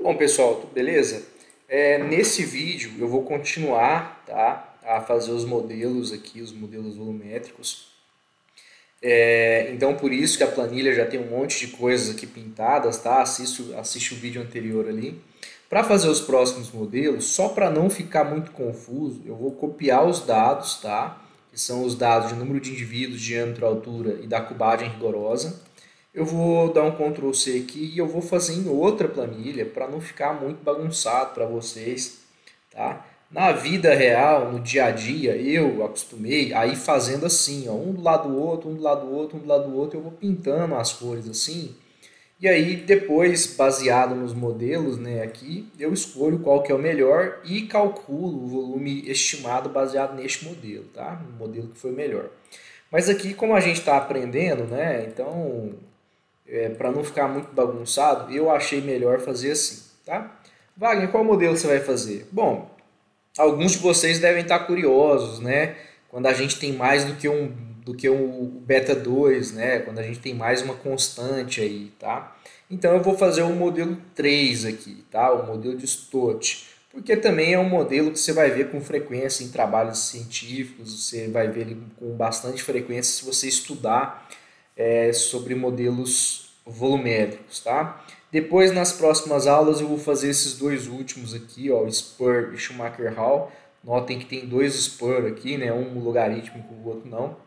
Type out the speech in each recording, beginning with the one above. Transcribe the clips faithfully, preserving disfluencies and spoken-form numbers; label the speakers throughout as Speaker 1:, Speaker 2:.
Speaker 1: Bom, pessoal, tudo beleza? É, nesse vídeo eu vou continuar, tá, a fazer os modelos aqui, os modelos volumétricos. É, então, por isso que a planilha já tem um monte de coisas aqui pintadas, tá? Assiste, assiste o vídeo anterior ali. Para fazer os próximos modelos, só para não ficar muito confuso, eu vou copiar os dados, tá? Que são os dados de número de indivíduos, diâmetro, altura e da cubagem rigorosa. Eu vou dar um control C aqui e eu vou fazer em outra planilha para não ficar muito bagunçado para vocês, tá? Na vida real, no dia a dia, eu acostumei a ir fazendo assim, ó, um do lado do outro, um do lado do outro, um do lado do outro, eu vou pintando as cores assim. E aí depois, baseado nos modelos, né, aqui, eu escolho qual que é o melhor e calculo o volume estimado baseado neste modelo, tá? No modelo que foi melhor. Mas aqui, como a gente está aprendendo, né, então é, para não ficar muito bagunçado, eu achei melhor fazer assim, tá? Wagner, qual modelo você vai fazer? Bom, alguns de vocês devem estar curiosos, né? Quando a gente tem mais do que um do que o beta dois, né? Quando a gente tem mais uma constante aí, tá? Então eu vou fazer o modelo três aqui, tá? O modelo de Stott, porque também é um modelo que você vai ver com frequência em trabalhos científicos, você vai ver ele com bastante frequência se você estudar é, sobre modelos volumétricos, tá? Depois, nas próximas aulas, eu vou fazer esses dois últimos aqui, ó, Spur e Schumacher-Hall. Notem que tem dois Spur aqui, né? Um logarítmico e o outro não.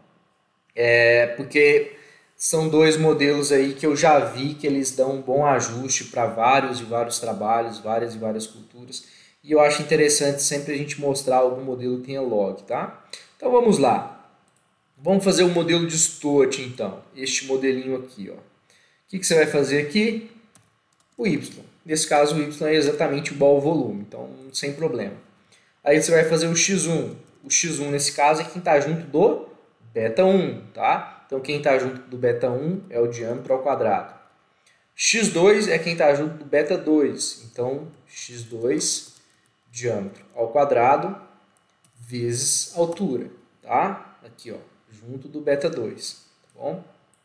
Speaker 1: É porque são dois modelos aí que eu já vi que eles dão um bom ajuste para vários e vários trabalhos, várias e várias culturas. E eu acho interessante sempre a gente mostrar algum modelo que tenha log, tá? Então vamos lá. Vamos fazer o modelo de Stott, então. Este modelinho aqui, ó. O que, que você vai fazer aqui? O Y. Nesse caso, o Y é exatamente igual ao volume, então sem problema. Aí você vai fazer o X um. O X um, nesse caso, é quem está junto do beta um, tá? Então, quem está junto do beta um é o diâmetro ao quadrado. X dois é quem está junto do beta dois. Então, X dois, diâmetro ao quadrado, vezes altura, tá? Aqui, ó, junto do beta dois, tá bom?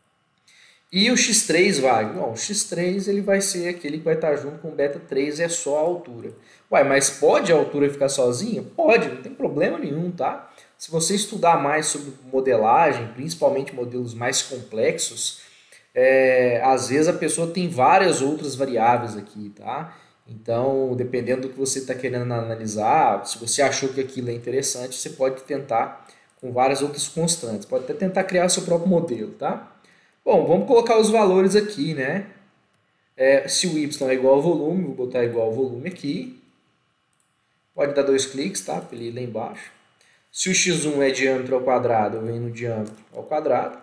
Speaker 1: E o X três, Wagner? Não, o X três ele vai ser aquele que vai estar junto com o beta três, é só a altura. Ué, mas pode a altura ficar sozinha? Pode, não tem problema nenhum, tá? Se você estudar mais sobre modelagem, principalmente modelos mais complexos, é, às vezes a pessoa tem várias outras variáveis aqui, tá? Então, dependendo do que você está querendo analisar, se você achou que aquilo é interessante, você pode tentar com várias outras constantes. Pode até tentar criar seu próprio modelo, tá? Bom, vamos colocar os valores aqui, né? É, se o Y é igual ao volume, vou botar igual ao volume aqui. Pode dar dois cliques, tá? Para ele ir lá embaixo. Se o X um é diâmetro ao quadrado, eu venho no diâmetro ao quadrado.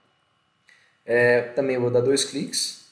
Speaker 1: É, também vou dar dois cliques.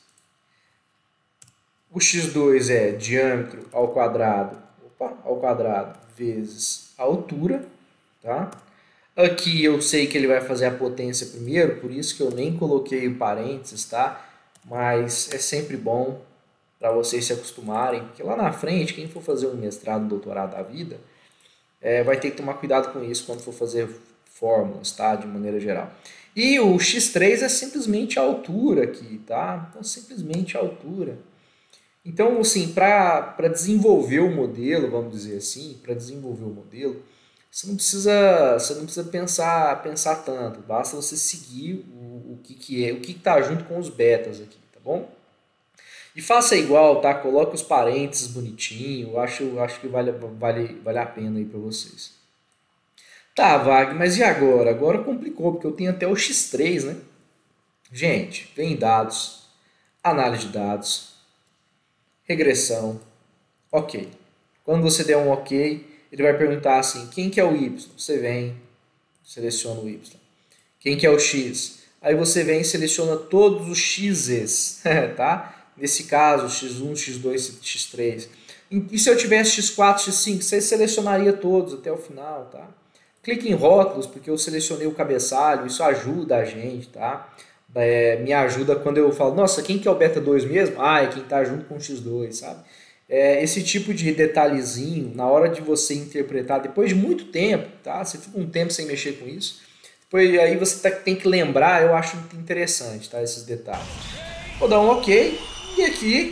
Speaker 1: O X dois é diâmetro ao quadrado, opa, ao quadrado vezes a altura, tá? Aqui eu sei que ele vai fazer a potência primeiro, por isso que eu nem coloquei o parênteses, tá? Mas é sempre bom para vocês se acostumarem, porque lá na frente, quem for fazer um mestrado, um doutorado da vida, é, vai ter que tomar cuidado com isso quando for fazer fórmulas, tá? De maneira geral. E o X três é simplesmente a altura aqui, tá? Então, simplesmente a altura. Então, assim, para desenvolver o modelo, vamos dizer assim, para desenvolver o modelo, você não precisa, você não precisa pensar, pensar tanto, basta você seguir o, o que, que é, o que está junto com os betas aqui, tá bom? E faça igual, tá? Coloque os parênteses bonitinho, eu acho, acho que vale, vale, vale a pena aí para vocês. Tá, Wagner, mas e agora? Agora complicou, porque eu tenho até o X três, né? Gente, vem dados, análise de dados, regressão, ok. Quando você der um ok, ele vai perguntar assim, quem que é o Y? Você vem, seleciona o Y. Quem que é o X? Aí você vem e seleciona todos os X's, tá? Nesse caso, X um, X dois, X três. E se eu tivesse X quatro, X cinco, você selecionaria todos até o final, tá? Clique em rótulos, porque eu selecionei o cabeçalho, isso ajuda a gente, tá? É, me ajuda quando eu falo, nossa, quem que é o beta dois mesmo? Ah, é quem tá junto com o X dois, sabe? É, esse tipo de detalhezinho, na hora de você interpretar, depois de muito tempo, tá? Você fica um tempo sem mexer com isso, depois aí você tá, tem que lembrar, eu acho interessante, tá? Esses detalhes. Vou dar um ok, e aqui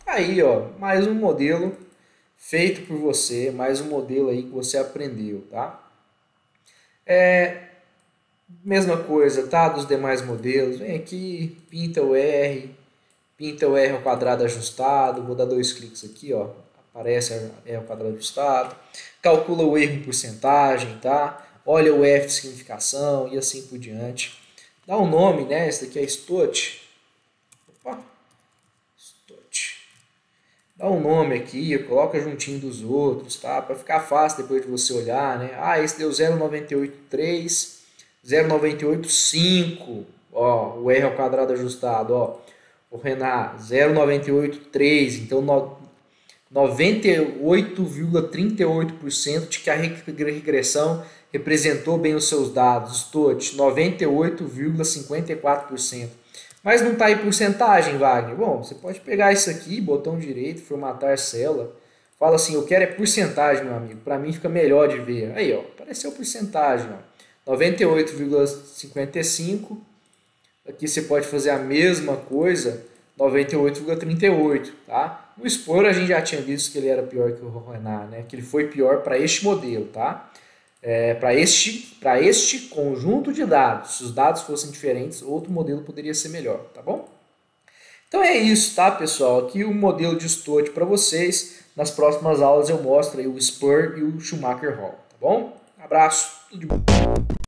Speaker 1: Aí, ó, mais um modelo feito por você, mais um modelo aí que você aprendeu, tá? É, mesma coisa, tá? Dos demais modelos, vem aqui, pinta o R, pinta o R ao quadrado ajustado, vou dar dois cliques aqui, ó, aparece R ao quadrado ajustado, calcula o erro em porcentagem, tá? Olha o F de significação e assim por diante. Dá um nome, né? Esse daqui é Stot. Opa, Stot. Dá um nome aqui, coloca juntinho dos outros, tá? Para ficar fácil depois de você olhar, né? Ah, esse deu zero vírgula nove oito três, zero vírgula nove oito cinco, ó, o R ao quadrado ajustado, ó. O Renan, zero vírgula nove oito três, então noventa e oito vírgula trinta e oito por cento de que a regressão representou bem os seus dados. Stot, noventa e oito vírgula cinquenta e quatro por cento. Mas não está aí porcentagem, Wagner. Bom, você pode pegar isso aqui, botão direito, formatar célula. Fala assim, eu quero é porcentagem, meu amigo. Para mim fica melhor de ver. Aí, ó, apareceu porcentagem, ó. noventa e oito vírgula cinquenta e cinco. Aqui você pode fazer a mesma coisa, noventa e oito vírgula trinta e oito, tá? No Explorer a gente já tinha visto que ele era pior que o Renan, né? Que ele foi pior para este modelo, tá? É, para este, para este conjunto de dados. Se os dados fossem diferentes, outro modelo poderia ser melhor, tá bom? Então é isso, tá, pessoal? Aqui o modelo de Stot para vocês. Nas próximas aulas eu mostro aí o Spur e o Schumacher Hall, tá bom? Abraço, tudo de bom.